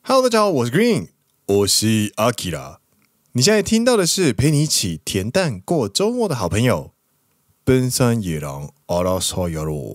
Hello， 大家好，我是 Green， 我是 Akira。你现在听到的是陪你一起恬淡过周末的好朋友，奔山野狼阿拉萨亚罗。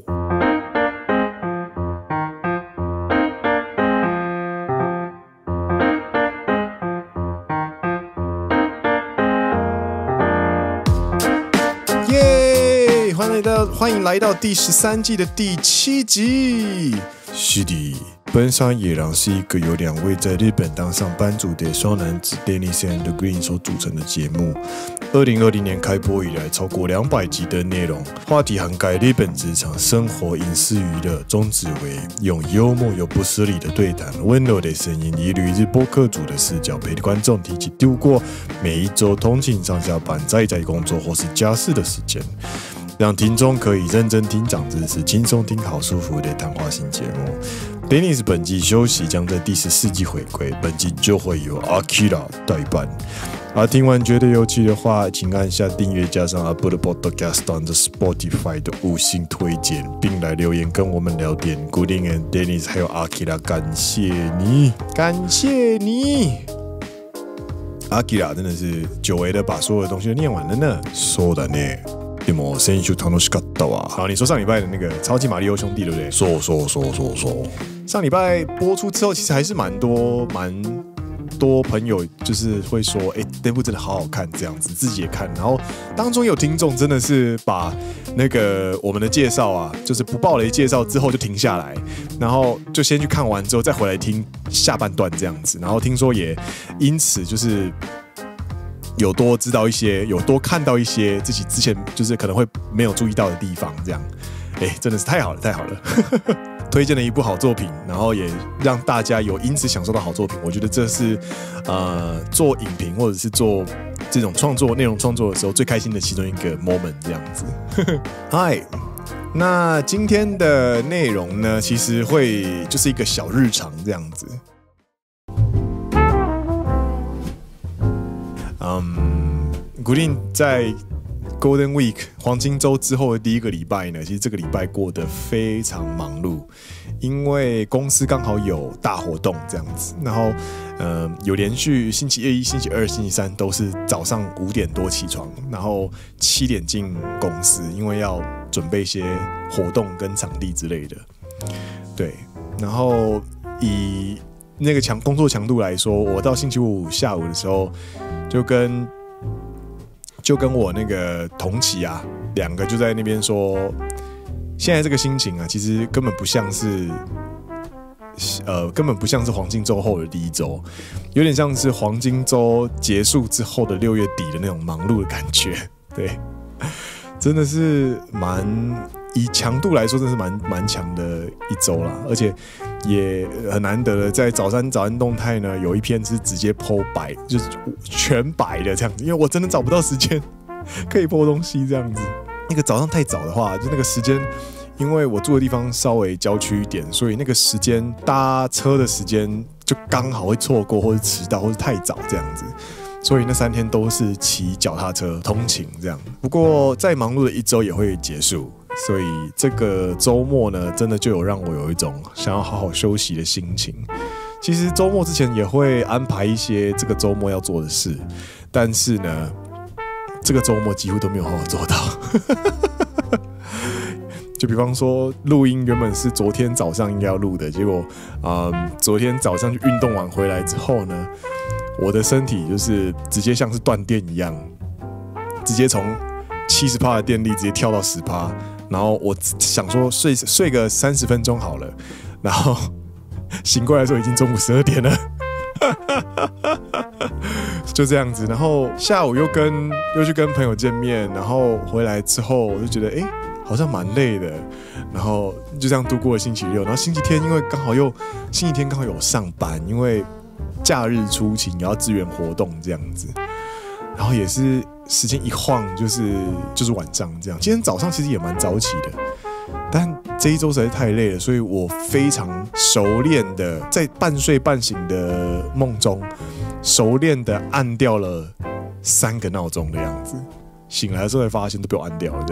耶！欢迎来到第13季的第7集。是的。奔山野狼是一个由2位在日本当上班族的双男子 Dennis and Green 所组成的节目。2020年开播以来，超过200集的内容，话题涵盖日本职场、生活、影视、娱乐，宗旨为用幽默又不失礼的对谈、温柔的声音，以旅日播客组的视角，陪观众提起度过每一周通勤上下班、在工作或是家事的时间。让听众可以认真听长知识，轻松听好舒服的谈话性节目。Dennis 本季休息，将在第14季回归，本季就会由 Akira 代班。听完觉得有趣的话，请按下订阅，加上 Apple Podcast 和 Spotify 的5星推荐，并来留言跟我们聊天。Green and Dennis 还有 Akira， 感谢你，感谢你。Akira 真的是久违的把所有的东西都念完了呢。そうだね。でも先週楽しかったわ。好，你说上礼拜的那个超级马里奥兄弟对不对？说。上礼拜播出之后，其实还是蛮多朋友就是会说，那部真的好好看，这样子自己也看。然后当中有听众真的是把那个我们的介绍啊，就是不爆雷介绍之后就停下来，然后就先去看完之后再回来听下半段这样子。然后听说也因此就是有多知道一些，有多看到一些自己之前就是可能会没有注意到的地方，这样，真的是太好了，太好了。推荐了一部好作品，然后也让大家有因此享受到好作品。我觉得这是做影评或者是做这种内容创作的时候最开心的其中一个 moment， 这样子。嗨，那今天的内容呢，其实会就是一个小日常这样子。Green 在 Golden Week 黄金周之后的第一个礼拜呢，其实这个礼拜过得非常忙碌，因为公司刚好有大活动这样子，然后有连续星期1、星期2、星期3都是早上5点多起床，然后7点进公司，因为要准备一些活动跟场地之类的。对，然后以那个工作强度来说，我到星期5下午的时候就跟我那个同期啊，2个就在那边说，现在这个心情啊，其实根本不像是黄金周后的第一周，有点像是黄金周结束之后的6月底的那种忙碌的感觉。对，真的是以强度来说，真的是蛮强的一周啦，而且也很难得的，在早安动态呢，有一篇是直接 po 白，就是全白的这样子，因为我真的找不到时间可以 po 东西这样子。那个早上太早的话，就那个时间，因为我住的地方稍微郊区一点，所以那个时间搭车的时间就刚好会错过，或是迟到，或是太早这样子。所以那3天都是骑脚踏车通勤这样。不过再忙碌的一周也会结束。所以这个周末呢，真的就有让我有一种想要好好休息的心情。其实周末之前也会安排一些这个周末要做的事，但是呢，这个周末几乎都没有好好做到。就比方说，录音原本是昨天早上应该要录的，结果昨天早上去运动完回来之后呢，我的身体就是直接像是断电一样，直接从70%的电力直接跳到10%。然后我想说睡个30分钟好了，然后醒过来的时候已经中午12点了，就这样子。然后下午又去跟朋友见面，然后回来之后我就觉得好像蛮累的，然后就这样度过了星期6。然后星期天因为星期天刚好有上班，因为假日出勤也要支援活动这样子。然后也是时间一晃就是晚上这样。今天早上其实也蛮早起的，但这一周实在太累了，所以我非常熟练的在半睡半醒的梦中，熟练的按掉了3个闹钟的样子。醒来的时候才发现都被我按掉了这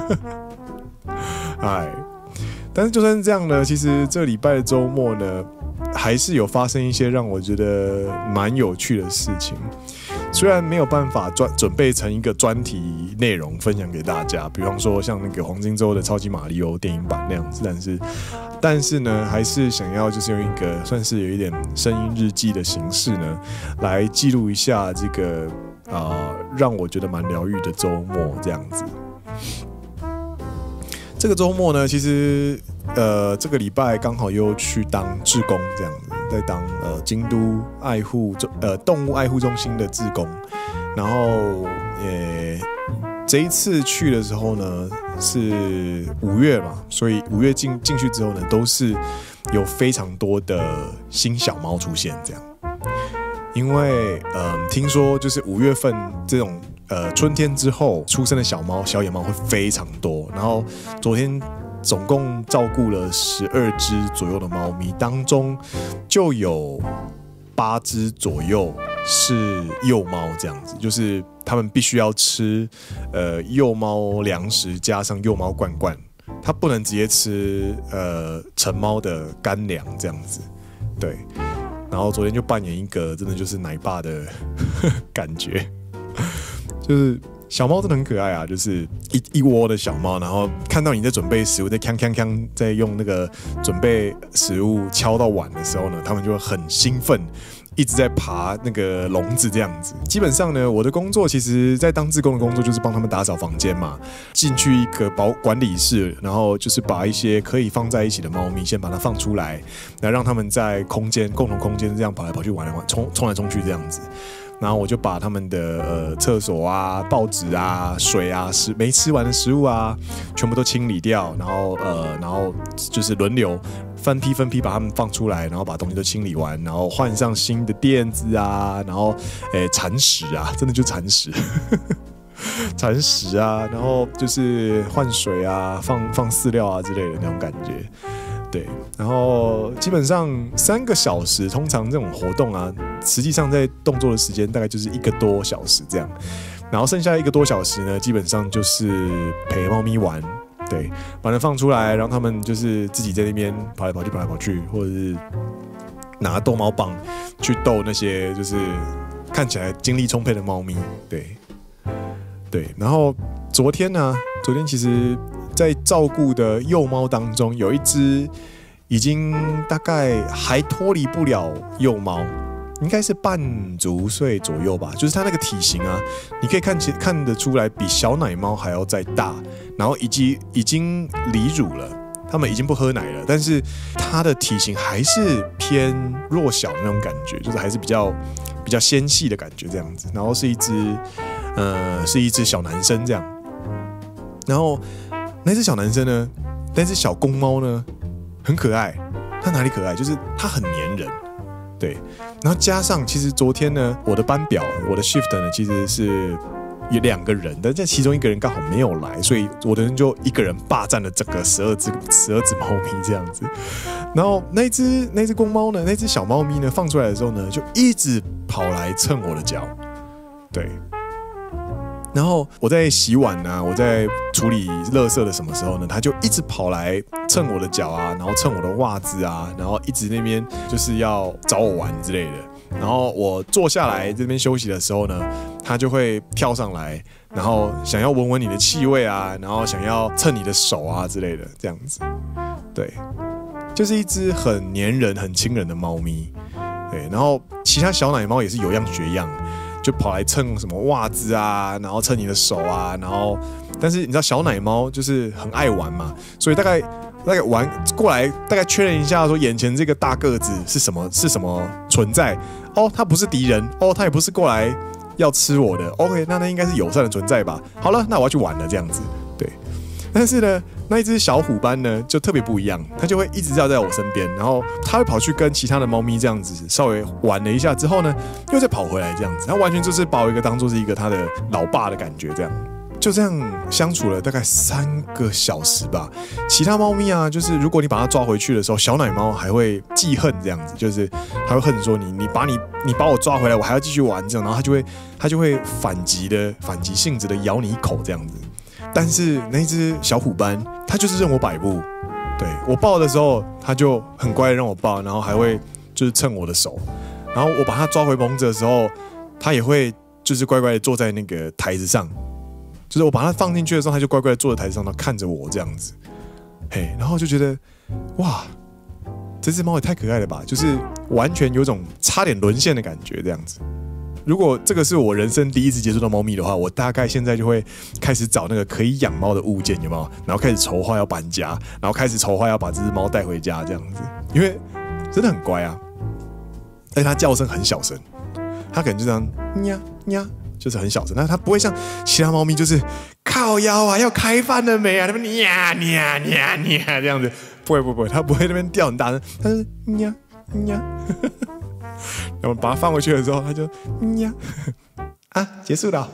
样。但是就算是这样呢，其实这礼拜的周末呢， 还是有发生一些让我觉得蛮有趣的事情。虽然没有办法准备成一个专题内容分享给大家，比方说像那个黄金周的超级马里奥电影版那样子，但是呢，还是想要就是用一个算是有一点声音日记的形式呢，来记录一下这个让我觉得蛮疗愈的周末这样子。这个周末呢，其实这个礼拜刚好又去当志工这样子，在当京都动物爱护中心的志工，然后这一次去的时候呢是5月嘛，所以5月进去之后呢，都是有非常多的新小猫出现这样，因为听说就是5月份这种春天之后出生的小野猫会非常多，然后昨天总共照顾了12只左右的猫咪，当中就有8只左右是幼猫这样子，就是他们必须要吃幼猫粮食加上幼猫罐罐，它不能直接吃成猫的干粮这样子，对。然后昨天就扮演一个真的就是奶爸的感觉，就是小猫真的很可爱啊，就是一窝的小猫，然后看到你在准备食物，在锵锵锵，在用那个准备食物敲到碗的时候呢，它们就会很兴奋，一直在爬那个笼子这样子。基本上呢，我的工作其实在当志工的工作就是帮他们打扫房间嘛，进去一个管理室，然后就是把一些可以放在一起的猫咪先把它放出来，然后让他们在共同空间这样跑来跑去玩来玩，冲来冲去这样子。然后我就把他们的厕所啊、报纸啊、水啊、没吃完的食物啊，全部都清理掉，然后就是轮流分批把他们放出来，然后把东西都清理完，然后换上新的垫子啊，然后铲屎啊，真的就铲屎。铲屎啊，然后就是换水啊、放饲料啊之类的那种感觉。对，然后基本上3个小时，通常这种活动啊，实际上在动作的时间大概就是1个多小时这样，然后剩下1个多小时呢，基本上就是陪猫咪玩，对，把它放出来，让他们就是自己在那边跑来跑去，或者是拿逗猫棒去逗那些就是看起来精力充沛的猫咪，对，然后昨天其实在照顾的幼猫当中，有一只已经大概还脱离不了幼猫，应该是半足岁左右吧，就是它那个体型啊，你可以看得出来比小奶猫还要再大，然后已经离乳了，它们已经不喝奶了，但是它的体型还是偏弱小的那种感觉，就是还是比较纤细的感觉这样子，然后是一只小男生这样，然后那只小男生呢，那只小公猫呢，很可爱。它哪里可爱？就是它很黏人，对。然后加上，其实昨天呢，我的班表，我的 shift 呢，其实是有2个人，但其中1个人刚好没有来，所以我的人就1个人霸占了整个12只猫咪这样子。然后那只公猫呢，那只小猫咪呢，放出来的时候呢，就一直跑来蹭我的脚，对。然后我在洗碗啊，我在处理垃圾的什么时候呢？他就一直跑来蹭我的脚啊，然后蹭我的袜子啊，然后一直那边就是要找我玩之类的。然后我坐下来这边休息的时候呢，他就会跳上来，然后想要闻闻你的气味啊，然后想要蹭你的手啊之类的，这样子。对，就是一只很黏人、很亲人的猫咪。对，然后其他小奶猫也是有样学样。就跑来蹭什么袜子啊，然后蹭你的手啊，然后，但是你知道小奶猫就是很爱玩嘛，所以大概玩过来，大概确认一下说眼前这个大个子是什么存在哦，它不是敌人哦，它也不是过来要吃我的 ，OK， 那应该是友善的存在吧。好了，那我要去玩了这样子，对。但是呢，那一只小虎斑呢就特别不一样，它就会一直绕在我身边，然后它会跑去跟其他的猫咪这样子稍微玩了一下之后呢，又再跑回来这样子，它完全就是把我当作是一个它的老爸的感觉这样。就这样相处了大概3个小时吧。其他猫咪啊，就是如果你把它抓回去的时候，小奶猫还会记恨这样子，就是它会恨说你把我抓回来，我还要继续玩这样，然后它就会反击性质的咬你一口这样子。但是那只小虎斑，它就是任我摆布， 对，我抱的时候，它就很乖的让我抱，然后还会就是蹭我的手，然后我把它抓回笼子的时候，它也会就是乖乖的坐在那个台子上，就是我把它放进去的时候，它就乖乖的坐在台子上，然后看着我这样子，嘿，然后就觉得哇，这只猫也太可爱了吧，就是完全有种差点沦陷的感觉这样子。如果这个是我人生第一次接触到猫咪的话，我大概现在就会开始找那个可以养猫的物件，有没有？然后开始筹划要搬家，然后开始筹划要把这只猫带回家这样子，因为真的很乖啊，而且它叫声很小声，它可能就这样呀呀，就是很小声，但是它不会像其他猫咪就是靠腰啊，要开饭了没啊，它们呀呀呀呀这样子，不会，它不会那边叫很大声，它是呀呀。然后把它放回去的时候，它就呀啊，结束了。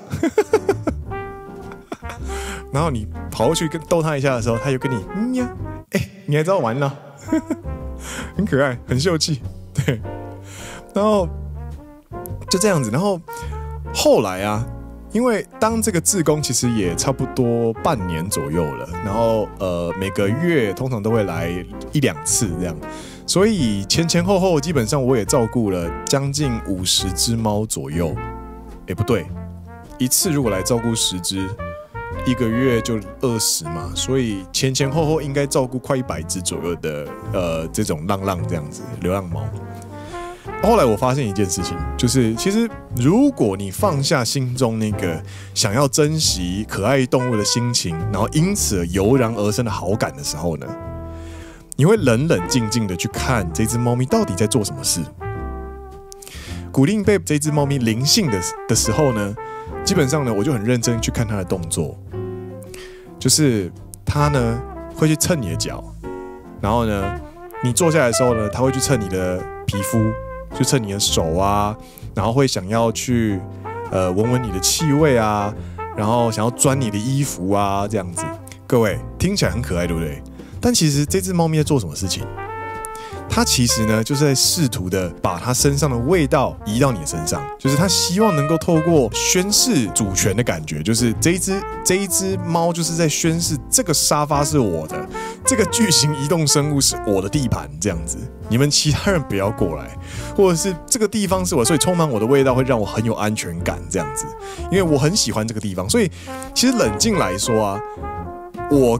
然后你跑过去跟逗它一下的时候，它就跟你呀，你还知道玩呢，很可爱，很秀气，对。然后就这样子，然后后来啊，因为当这个志工其实也差不多半年左右了，然后每个月通常都会来1-2次这样。所以前后基本上我也照顾了将近50只猫左右，不对，一次如果来照顾10只，1个月就20嘛，所以前后应该照顾快100只左右的这种浪这样子流浪猫。后来我发现一件事情，就是其实如果你放下心中那个想要珍惜可爱动物的心情，然后因此油然而生的好感的时候呢，你会冷静的去看这只猫咪到底在做什么事。古令被这只猫咪灵性的时候呢，基本上呢，我就很认真去看它的动作，就是它呢会去蹭你的脚，然后呢，你坐下来的时候呢，它会去蹭你的皮肤，去蹭你的手啊，然后会想要去闻闻你的气味啊，然后想要钻你的衣服啊，这样子。各位听起来很可爱，对不对？但其实这只猫咪在做什么事情？它其实呢，就是在试图的把它身上的味道移到你的身上，就是它希望能够透过宣示主权的感觉，就是这一只猫就是在宣示这个沙发是我的，这个巨型移动生物是我的地盘，这样子，你们其他人不要过来，或者是这个地方是我，所以充满我的味道会让我很有安全感，这样子，因为我很喜欢这个地方，所以其实冷静来说啊，我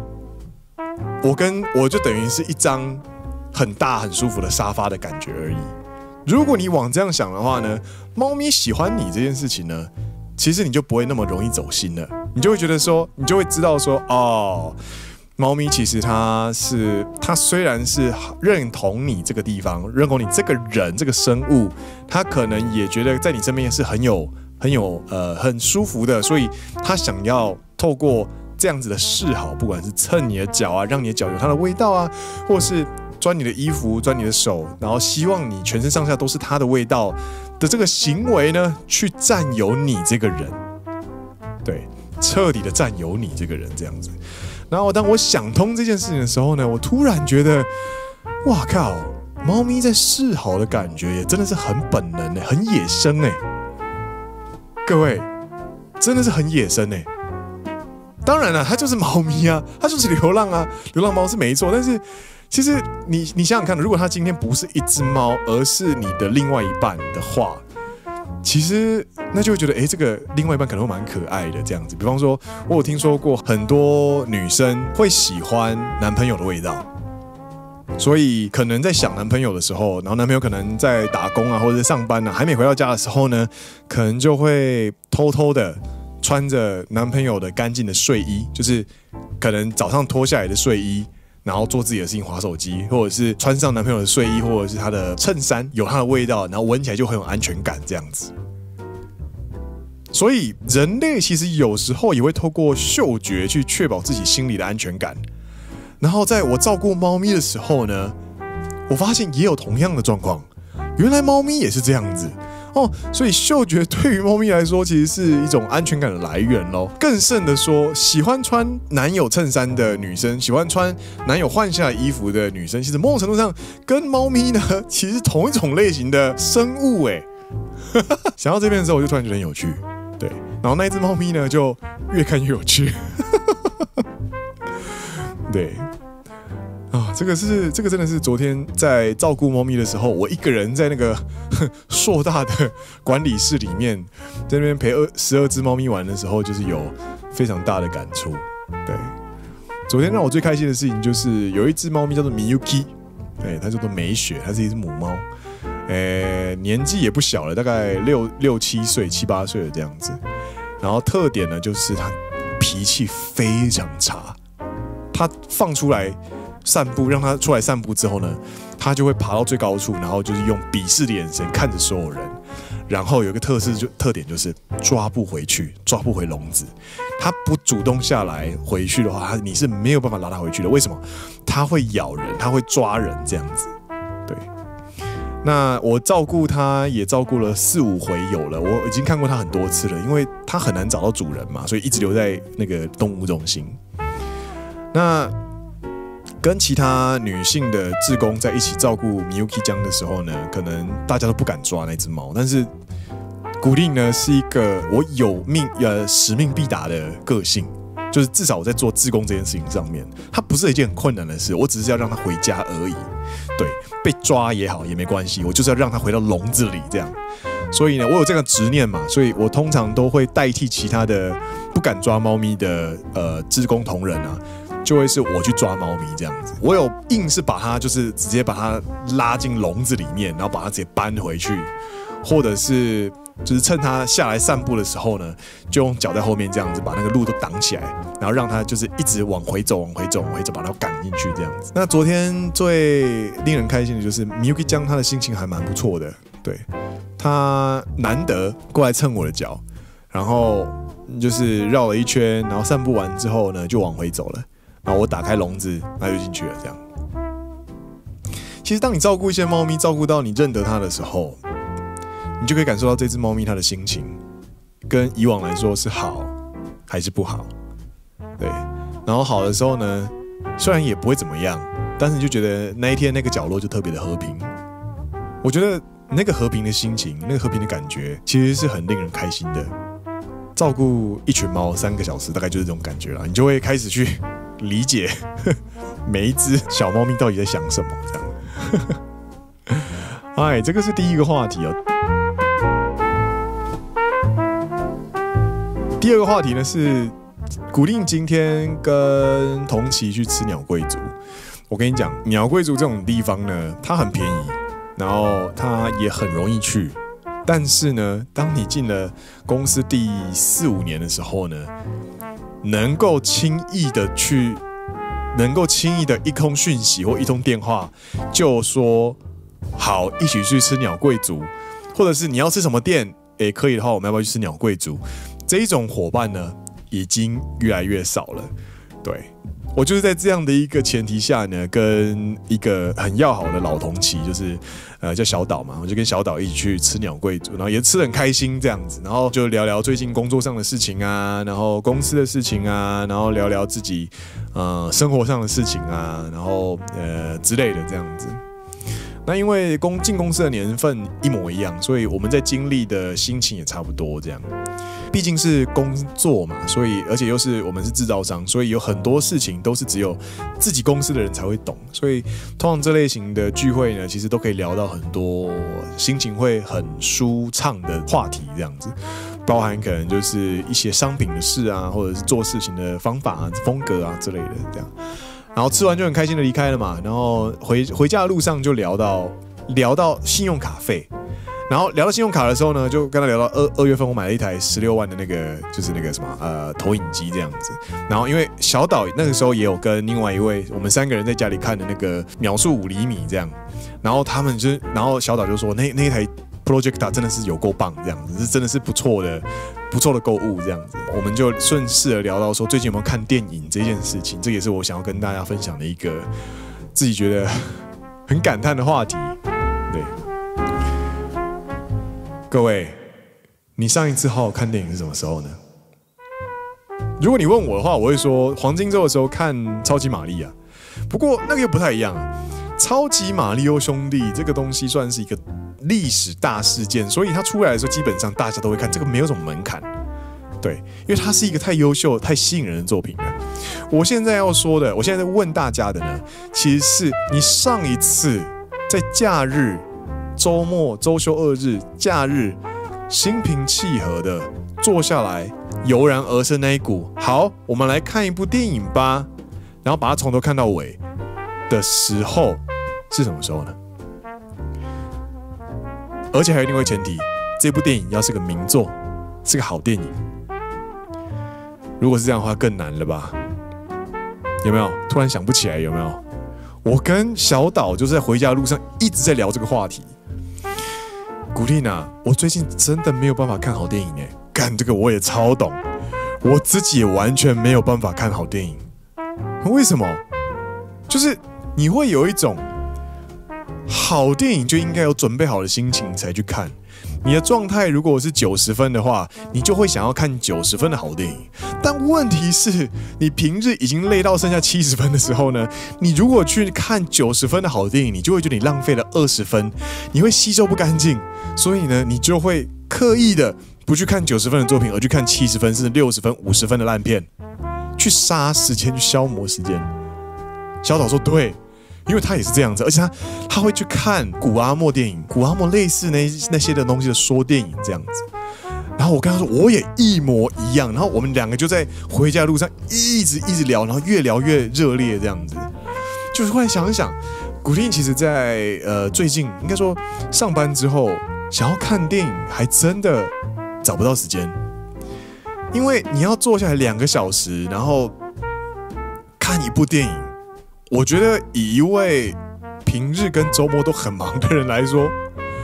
就等于是一张很大很舒服的沙发的感觉而已。如果你往这样想的话呢，猫咪喜欢你这件事情呢，其实你就不会那么容易走心了。你就会觉得说，你就会知道说，哦，猫咪其实它虽然是认同你这个地方，认同你这个人这个生物，它可能也觉得在你身边是很舒服的，所以它想要透过这样子的示好，不管是蹭你的脚啊，让你的脚有它的味道啊，或是钻你的衣服、钻你的手，然后希望你全身上下都是它的味道的这个行为呢，去占有你这个人，对，彻底的占有你这个人这样子。然后当我想通这件事情的时候呢，我突然觉得，哇靠，猫咪在示好的感觉也真的是很本能欸，很野生欸，各位，真的是很野生欸。当然了，它就是猫咪啊，它就是流浪啊，流浪猫是没错。但是其实你想想看，如果它今天不是一只猫，而是你的另外一半的话，其实那就会觉得，这个另外一半可能会蛮可爱的这样子。比方说，我有听说过很多女生会喜欢男朋友的味道，所以可能在想男朋友的时候，然后男朋友可能在打工啊，或者在上班啊，还没回到家的时候呢，可能就会偷偷的穿着男朋友的干净的睡衣，就是可能早上脱下来的睡衣，然后做自己的事情，滑手机，或者是穿上男朋友的睡衣，或者是他的衬衫有他的味道，然后闻起来就很有安全感这样子。所以人类其实有时候也会透过嗅觉去确保自己心里的安全感。然后在我照顾猫咪的时候呢，我发现也有同样的状况，原来猫咪也是这样子。所以嗅觉对于猫咪来说，其实是一种安全感的来源咯。更甚的说，喜欢穿男友衬衫的女生，喜欢穿男友换下衣服的女生，其实某种程度上跟猫咪呢，其实是同一种类型的生物欸。想到这边的时候，我就突然觉得很有趣，对。然后那一只猫咪呢，就越看越有趣，对。 啊，这个真的是昨天在照顾猫咪的时候，我一个人在那个硕大的管理室里面，在那边陪12只猫咪玩的时候，就是有非常大的感触。对，昨天让我最开心的事情就是有一只猫咪叫做 Miyuki， 它叫做美雪，它是一只母猫，年纪也不小了，大概6、7岁、7、8岁的这样子。然后特点呢，就是它脾气非常差，它放出来散步，让它出来散步之后呢，它就会爬到最高处，然后就是用鄙视的眼神看着所有人。然后有一个特点就是抓不回去，抓不回笼子。它不主动下来回去的话，你是没有办法拉它回去的。为什么？它会咬人，它会抓人这样子。对。那我照顾它也照顾了4、5回有了，我已经看过它很多次了，因为它很难找到主人嘛，所以一直留在那个动物中心。那跟其他女性的志工在一起照顾 Miyuki 江的时候呢，可能大家都不敢抓那只猫，但是古令呢是一个我有使命必达的个性，就是至少我在做志工这件事情上面，它不是一件很困难的事，我只是要让它回家而已。对，被抓也好也没关系，我就是要让它回到笼子里这样。所以呢，我有这个执念嘛，所以我通常都会代替其他的不敢抓猫咪的志工同仁啊。就会是我去抓猫咪这样子，我有硬是把它就是直接把它拉进笼子里面，然后把它直接搬回去，或者是就是趁它下来散步的时候呢，就用脚在后面这样子把那个路都挡起来，然后让它就是一直往回走，把它赶进去这样子。那昨天最令人开心的就是 Miyuki 江，他的心情还蛮不错的，对，他难得过来蹭我的脚，然后就是绕了一圈，然后散步完之后呢，就往回走了。然后我打开笼子，它就进去了。这样，其实当你照顾一些猫咪，照顾到你认得它的时候，你就可以感受到这只猫咪它的心情，跟以往来说是好还是不好。对，然后好的时候呢，虽然也不会怎么样，但是你就觉得那一天那个角落就特别的和平。我觉得那个和平的心情，那个和平的感觉，其实是很令人开心的。照顾一群猫3个小时，大概就是这种感觉啦，你就会开始去理解每一只小猫咪到底在想什么，这样。哎，这个是第一个话题哦。第二个话题呢是古令今天跟同期去吃鸟贵族。我跟你讲，鸟贵族这种地方呢，它很便宜，然后它也很容易去。但是呢，当你进了公司第4、5年的时候呢，能够轻易的一通讯息或一通电话就说好一起去吃鸟贵族，或者是你要吃什么店，可以的话我们要不要去吃鸟贵族？这一种伙伴呢，已经越来越少了。对，我就是在这样的一个前提下呢，跟一个很要好的老同期，就是叫小岛嘛，我就跟小岛一起去吃鸟贵族，然后也吃得很开心这样子，然后就聊聊最近工作上的事情啊，然后公司的事情啊，然后聊聊自己生活上的事情啊，然后之类的这样子。那因为进公司的年份一模一样，所以我们在经历的心情也差不多这样。毕竟是工作嘛，所以而且又是我们是制造商，所以有很多事情都是只有自己公司的人才会懂。所以通常这类型的聚会呢，其实都可以聊到很多心情会很舒畅的话题，这样子，包含可能就是一些商品的事啊，或者是做事情的方法啊、风格啊之类的这样。然后吃完就很开心的离开了嘛，然后回家的路上就聊到信用卡费。然后聊到信用卡的时候呢，就跟他聊到2月份我买了一台16万的那个，就是那个什么投影机这样子。然后因为小岛那个时候也有跟另外一位，我们3个人在家里看的那个秒速5厘米这样。然后然后小岛就说那一台 Projecta 真的是有够棒这样子，是真的是不错的购物这样子。我们就顺势的聊到说最近有没有看电影这件事情，这也是我想要跟大家分享的一个自己觉得很感叹的话题。对。各位，你上一次好好看电影是什么时候呢？如果你问我的话，我会说黄金周的时候看超级玛丽啊。不过那个又不太一样啊。超级马里奥兄弟这个东西算是一个历史大事件，所以它出来的时候基本上大家都会看，这个没有什么门槛。对，因为它是一个太优秀、太吸引人的作品了。 我现在要说的，我现在在问大家的呢，其实是你上一次在假日、周末、周休2日、假日，心平气和的坐下来，油然而生那一股，好，我们来看一部电影吧，然后把它从头看到尾的时候，是什么时候呢？而且还有另外一个前提，这部电影要是个名作，是个好电影。如果是这样的话，更难了吧？有没有？突然想不起来，有没有？我跟小岛就是在回家的路上一直在聊这个话题。古力娜，我最近真的没有办法看好电影哎，干这个我也超懂，我自己也完全没有办法看好电影。为什么？就是你会有一种好电影就应该有准备好的心情才去看。你的状态如果是90分的话，你就会想要看90分的好电影。但问题是，你平日已经累到剩下70分的时候呢，你如果去看90分的好电影，你就会觉得你浪费了20分，你会吸收不干净，所以呢，你就会刻意的不去看90分的作品，而去看70分甚至60分、50分的烂片，去杀时间，去消磨时间。小岛说对。因为他也是这样子，而且他会去看古阿莫电影，古阿莫类似那些的东西的说电影这样子。然后我跟他说，我也一模一样。然后我们两个就在回家的路上一直聊，然后越聊越热烈这样子。就是后来想一想，古力其实在最近应该说上班之后，想要看电影还真的找不到时间，因为你要坐下来2个小时，然后看一部电影。我觉得以一位平日跟周末都很忙的人来说，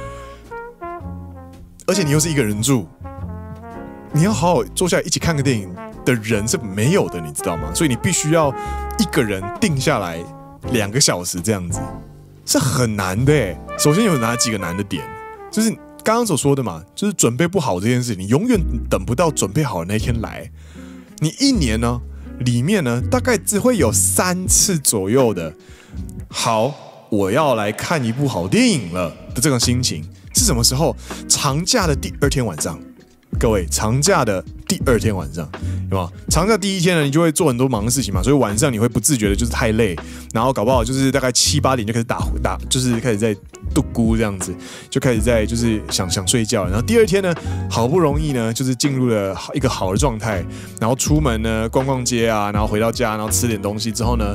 而且你又是一个人住，你要好好坐下来一起看个电影的人是没有的，你知道吗？所以你必须要一个人定下来2个小时这样子，是很难的耶。首先有哪几个难的点？就是刚刚所说的嘛，就是准备不好这件事，你永远等不到准备好的那一天来。你1年呢？里面呢，大概只会有3次左右的，好，我要来看一部好电影了的这种心情是什么时候？长假的第2天晚上，各位，长假的第2天晚上，有吗？长假第1天呢，你就会做很多忙的事情嘛，所以晚上你会不自觉的就是太累，然后搞不好就是大概7、8点就开始打，就是开始在度咕这样子，就开始在就是想睡觉。然后第2天呢，好不容易呢，就是进入了一个好的状态，然后出门呢逛逛街啊，然后回到家，然后吃点东西之后呢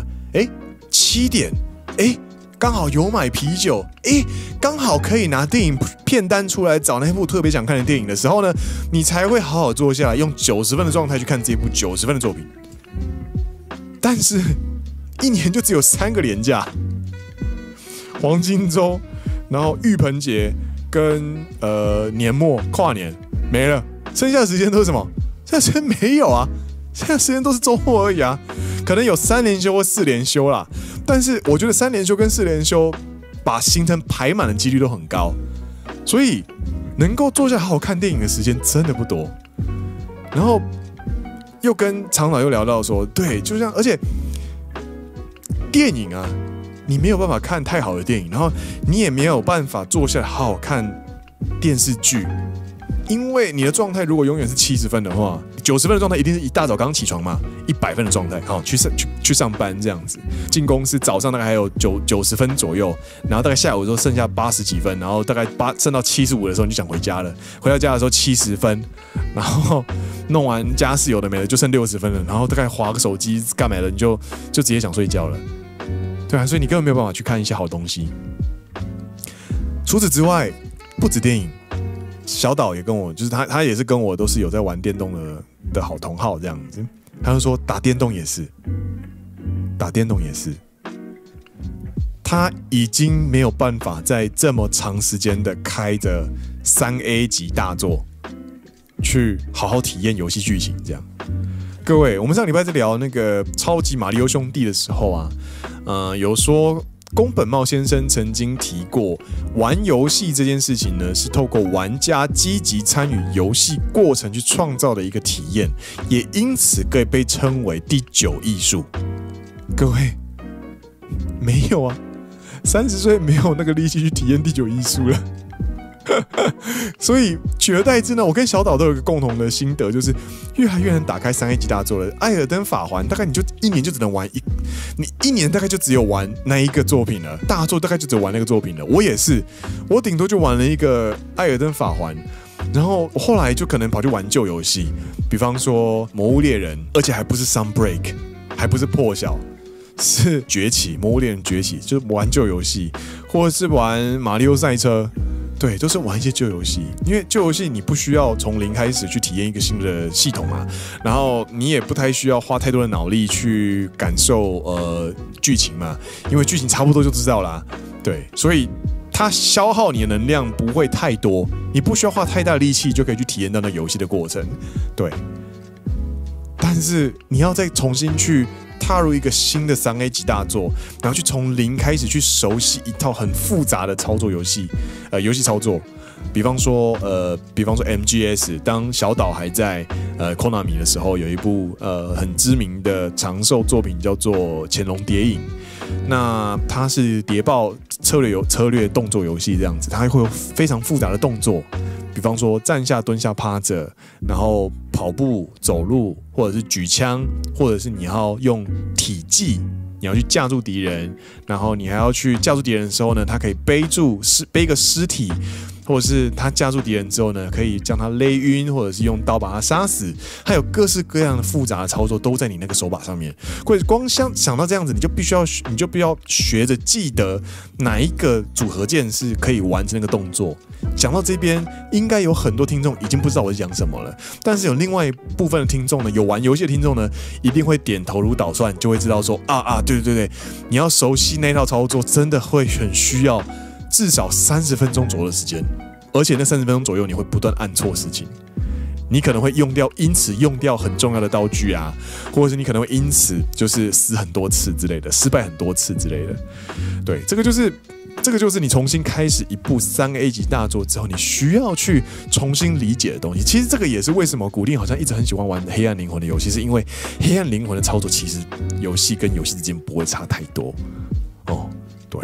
，7点，刚好有买啤酒，刚好可以拿电影片单出来找那部特别想看的电影的时候呢，你才会好好坐下来，用90分的状态去看这部90分的作品。但是1年就只有3个连假，黄金周，然后浴盆节跟年末跨年没了，剩下的时间都是什么？剩下的时间没有啊，剩下的时间都是周末而已啊，可能有3连休或4连休啦。但是我觉得3连休跟4连休把行程排满的几率都很高，所以能够坐下好好看电影的时间真的不多。然后又跟长岛又聊到说，对，就像而且电影啊，你没有办法看太好的电影，然后你也没有办法坐下来好好看电视剧，因为你的状态如果永远是70分的话，90分的状态一定是一大早刚起床嘛，100分的状态，好去上班这样子，进公司早上大概还有90分左右，然后大概下午的时候剩下80几分，然后大概剩到75的时候你就想回家了，回到家的时候70分，然后弄完家事有的没的就剩60分了，然后大概滑个手机干嘛的，你就直接想睡觉了，对啊，所以你根本没有办法去看一些好东西。除此之外，不止电影。小岛也跟我，就是他也是跟我都是有在玩电动的好同好这样子。他就说打电动也是，他已经没有办法在这么长时间的开着3A 级大作去好好体验游戏剧情这样。各位，我们上礼拜在聊那个超级马里奥兄弟的时候啊，有说。宫本茂先生曾经提过，玩游戏这件事情呢，是透过玩家积极参与游戏过程去创造的一个体验，也因此可以被称为第9艺术。各位，没有啊，30岁没有那个力气去体验第9艺术了。 所以取而代之呢，我跟小岛都有一个共同的心得，就是越来越难打开3A 级大作了。艾尔登法环大概你就一年就只能玩你一年大概就只有玩那一个作品了，大作大概就只玩那个作品了。我也是，我顶多就玩了一个艾尔登法环。然后我后来就可能跑去玩旧游戏，比方说《魔物猎人》，而且还不是 Sunbreak， 还不是破晓，是崛起，《魔物猎人崛起》，就是玩旧游戏，或者是玩马里奥赛车。对，都是玩一些旧游戏，因为旧游戏你不需要从零开始去体验一个新的系统嘛，然后你也不太需要花太多的脑力去感受剧情嘛，因为剧情差不多就知道啦。对，所以它消耗你的能量不会太多，你不需要花太大的力气就可以去体验到那游戏的过程。对，但是你要再重新去踏入一个新的3A 级大作，然后去从零开始去熟悉一套很复杂的操作游戏，游戏操作，比方说 MGS， 当小岛还在Konami 的时候，有一部很知名的长寿作品叫做《潜龙谍影》，那它是谍报策略动作游戏这样子，它会有非常复杂的动作。比方说站下、蹲下、趴着，然后跑步、走路，或者是举枪，或者是你要用体技，你要去架住敌人，然后你还要去架住敌人的时候呢，他可以背一个尸体，或者是他架住敌人之后呢，可以将他勒晕，或者是用刀把他杀死，还有各式各样的复杂的操作都在你那个手把上面。或者光想到这样子，你就必须要学着记得哪一个组合键是可以完成那个动作。讲到这边，应该有很多听众已经不知道我在讲什么了，但是有另外一部分的听众呢，有玩游戏的听众呢，一定会点头如捣蒜，就会知道说对，你要熟悉那套操作，真的会很需要至少30分钟左右的时间，而且那30分钟左右你会不断按错事情，你可能会因此用掉很重要的道具啊，或者是你可能会因此就是死很多次之类的，失败很多次之类的。对，这个就是你重新开始一部3A 级大作之后，你需要去重新理解的东西。其实这个也是为什么古令好像一直很喜欢玩黑暗灵魂的游戏，是因为黑暗灵魂的操作其实游戏跟游戏之间不会差太多。哦，对。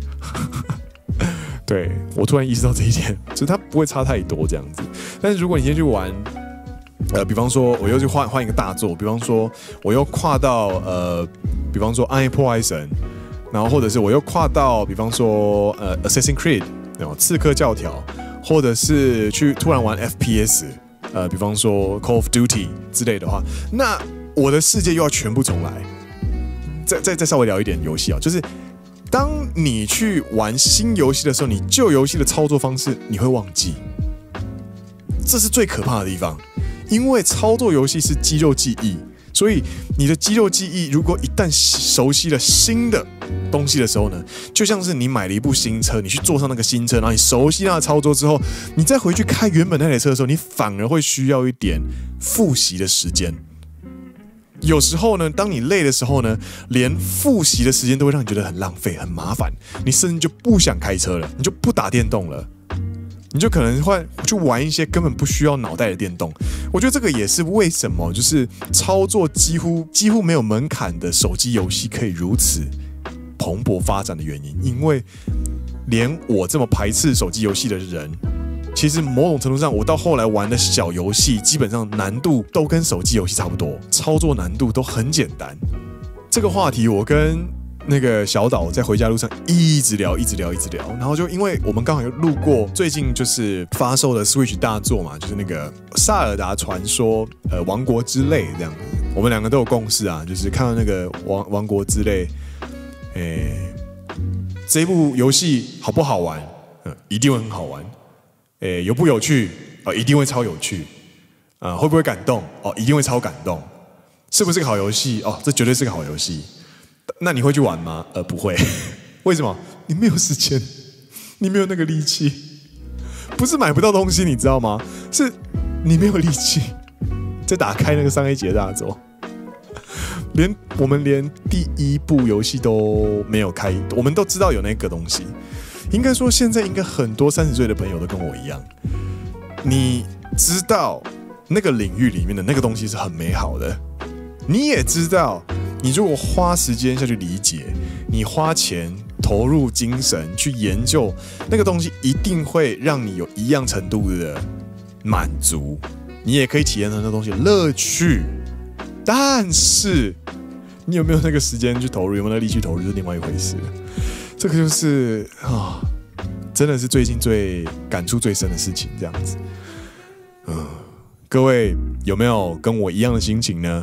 对，我突然意识到这一点，就是它不会差太多这样子。但是如果你先去玩，比方说我又去换一个大作，比方说我又跨到比方说暗夜破坏神，然后或者是我又跨到比方说Assassin's Creed， 刺客教条，或者是去突然玩 FPS， 比方说 Call of Duty 之类的话，那我的世界又要全部重来。再稍微聊一点游戏啊，就是当你去玩新游戏的时候，你旧游戏的操作方式你会忘记，这是最可怕的地方。因为操作游戏是肌肉记忆，所以你的肌肉记忆如果一旦熟悉了新的东西的时候呢，就像是你买了一部新车，你去坐上那个新车，然后你熟悉它的操作之后，你再回去开原本那台车的时候，你反而会需要一点复习的时间。有时候呢，当你累的时候呢，连复习的时间都会让你觉得很浪费、很麻烦，你甚至就不想开车了，你就不打电动了，你就可能会去玩一些根本不需要脑袋的电动。我觉得这个也是为什么就是操作几乎没有门槛的手机游戏可以如此蓬勃发展的原因，因为连我这么排斥手机游戏的人，其实某种程度上，我到后来玩的小游戏，基本上难度都跟手机游戏差不多，操作难度都很简单。这个话题我跟那个小岛在回家路上一直聊，然后就因为我们刚好有路过最近就是发售的 Switch 大作嘛，就是那个《萨尔达传说》王国之泪这样子，我们两个都有共识啊，就是看到那个王国之泪，这部游戏好不好玩？一定会很好玩。有不有趣？一定会超有趣。会不会感动？一定会超感动。是不是个好游戏？这绝对是个好游戏。那你会去玩吗？不会。为什么？你没有时间，你没有那个力气。不是买不到东西，你知道吗？是你没有力气再打开那个3A 级的大作。我们连第一部游戏都没有开，我们都知道有那个东西。应该说，现在应该很多30岁的朋友都跟我一样，你知道那个领域里面的那个东西是很美好的，你也知道，你如果花时间下去理解，你花钱投入精神去研究那个东西，一定会让你有一样程度的满足，你也可以体验到那东西的乐趣。但是你有没有那个时间去投入，有没有那个力去投入，就是另外一回事。这个就是真的是最近最感触最深的事情，这样子。各位有没有跟我一样的心情呢？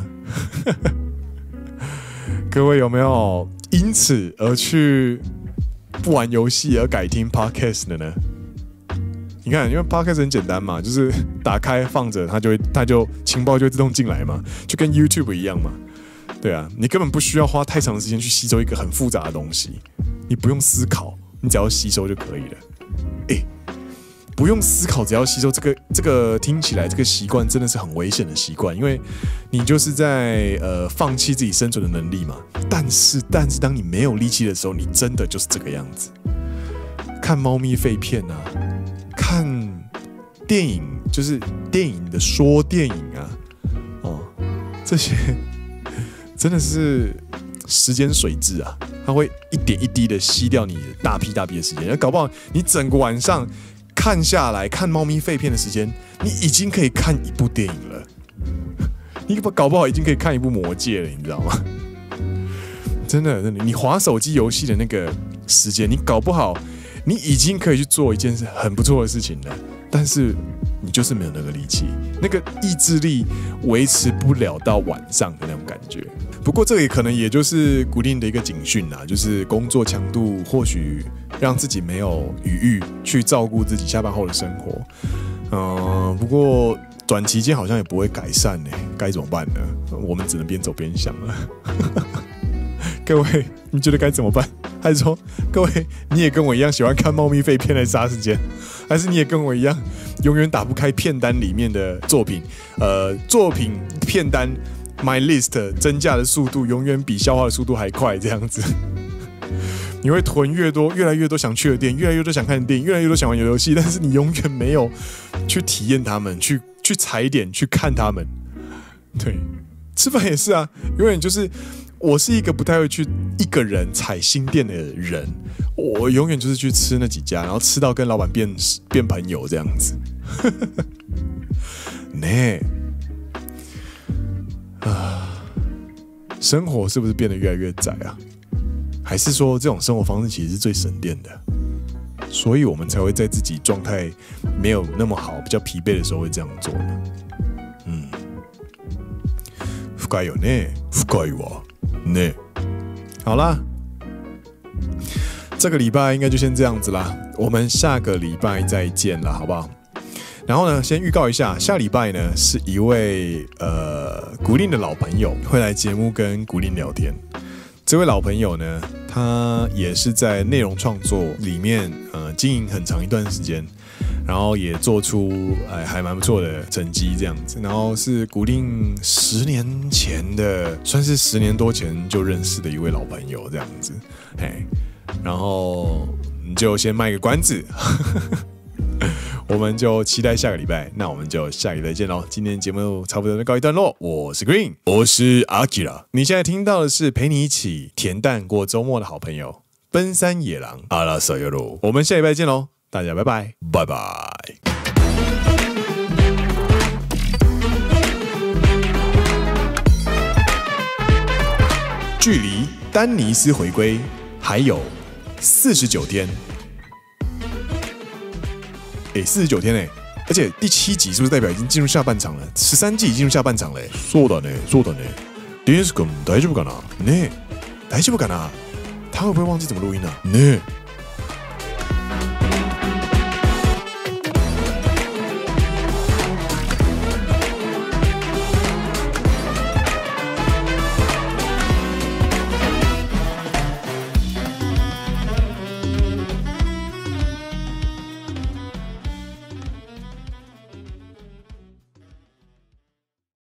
各位有没有因此而去不玩游戏而改听 podcast 的呢？你看，因为 podcast 很简单嘛，就是打开放着，它就情报就会自动进来嘛，就跟 YouTube 一样嘛。对啊，你根本不需要花太长的时间去吸收一个很复杂的东西，你不用思考，你只要吸收就可以了。不用思考，只要吸收，这个听起来这个习惯真的是很危险的习惯，因为你就是在放弃自己生存的能力嘛。但是当你没有力气的时候，你真的就是这个样子。看猫咪废片啊，看电影，就是电影的说电影啊，这些真的是时间水质啊，它会一点一滴的吸掉你大批的时间，搞不好你整个晚上看下来，看猫咪废片的时间，你已经可以看一部电影了。你搞不好已经可以看一部《魔戒》了，你知道吗？真的，你滑手机游戏的那个时间，你搞不好你已经可以去做一件很不错的事情了。但是你就是没有那个力气，那个意志力维持不了到晚上的那种感觉。不过这也可能也就是古令的一个警讯啦，就是工作强度或许让自己没有余裕去照顾自己下班后的生活。不过短期间好像也不会改善呢，该怎么办呢？我们只能边走边想了。各位，你觉得该怎么办？还是说，各位你也跟我一样喜欢看猫咪废片来杀时间？还是你也跟我一样永远打不开片单里面的作品？作品片单 My List 增加的速度永远比消化的速度还快，这样子。你会囤越来越多想去的电影，越来越多想看的电影，越来越多想玩的游戏，但是你永远没有去体验它们，去踩点去看它们。对，吃饭也是啊，永远就是。我是一个不太会去一个人踩新店的人，我永远就是去吃那几家，然后吃到跟老板变朋友这样子。生活是不是变得越来越窄啊？还是说这种生活方式其实是最省电的？所以我们才会在自己状态没有那么好、比较疲惫的时候会这样做呢？深いよね、深いわ。好啦，这个礼拜应该就先这样子啦，我们下个礼拜再见了，好不好？然后呢，先预告一下，下礼拜呢是一位古令的老朋友会来节目跟古令聊天。这位老朋友呢，他也是在内容创作里面经营很长一段时间，然后也做出还蛮不错的成绩这样子。然后是古令10年前的，算是10年多前就认识的一位老朋友这样子。然后你就先卖个关子。我们就期待下个礼拜，那我们就下个礼拜见喽。今天节目差不多就告一段落，我是 Green， 我是 Akira。你现在听到的是陪你一起恬淡过周末的好朋友，奔山野狼阿拉萨尤罗。我们下礼拜见喽，大家拜拜，拜拜。距离丹尼斯回归还有49天。49天欸，而且第7集是不是代表已经进入下半场了？13季已经進入下半場嘞。そうだね、そうだね。デニス君大丈夫かな？ねえ、大丈夫かな？他会不会忘记怎么录音啊？ねえ。